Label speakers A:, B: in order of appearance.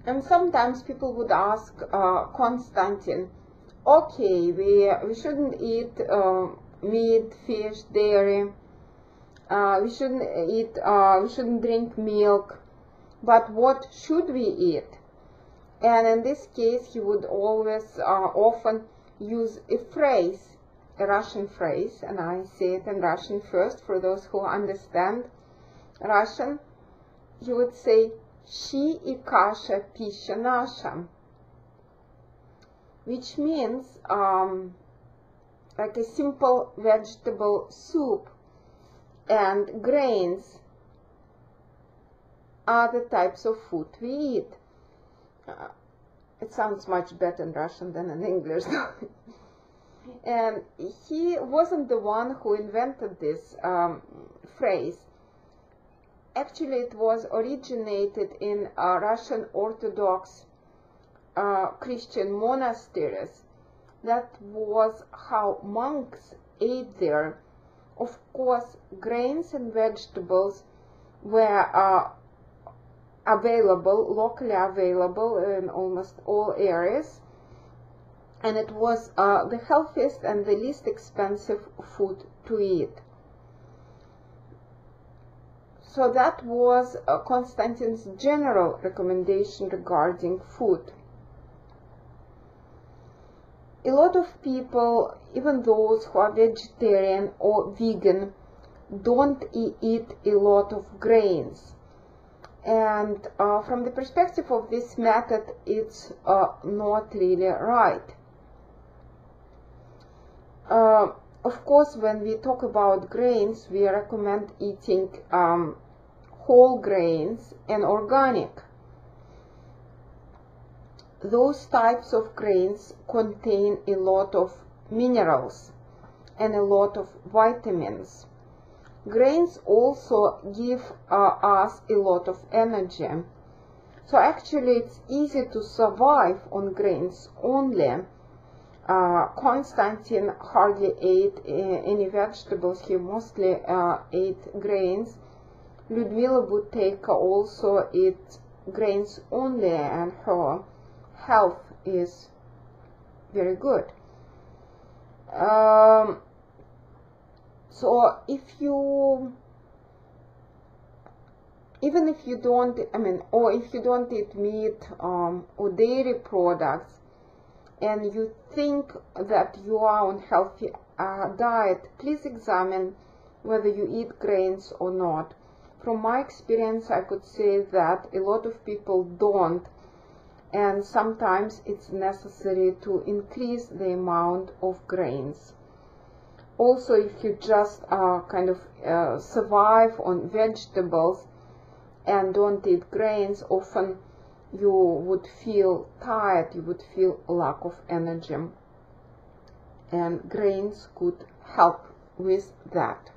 A: And sometimes people would ask Konstantin, okay, we shouldn't eat meat, fish, dairy, we shouldn't drink milk, but what should we eat? And in this case, he would always often use a phrase, a Russian phrase, and I say it in Russian first for those who understand Russian. He would say, "Щи и каша пища наша," which means like a simple vegetable soup and grains are the types of food we eat. It sounds much better in Russian than in English. And he wasn't the one who invented this phrase. Actually, it was originated in Russian Orthodox Christian monasteries. That was how monks ate there. Of course, grains and vegetables were available, locally available in almost all areas, and it was the healthiest and the least expensive food to eat. So that was Konstantin's general recommendation regarding food. A lot of people, even those who are vegetarian or vegan, don't eat a lot of grains. And from the perspective of this method, it's not really right. Of course, when we talk about grains, we recommend eating whole grains and organic. Those types of grains contain a lot of minerals and a lot of vitamins. Grains also give us a lot of energy. So actually it's easy to survive on grains only. Konstantin hardly ate any vegetables, he mostly ate grains. Lyudmila Buteyko also ate grains only, and her health is very good. So even if you don't, or if you don't eat meat or dairy products, and you think that you are on healthy diet, please examine whether you eat grains or not. From my experience, I could say that a lot of people don't, and sometimes it's necessary to increase the amount of grains. Also, if you just survive on vegetables and don't eat grains, often you would feel tired, you would feel lack of energy, and grains could help with that.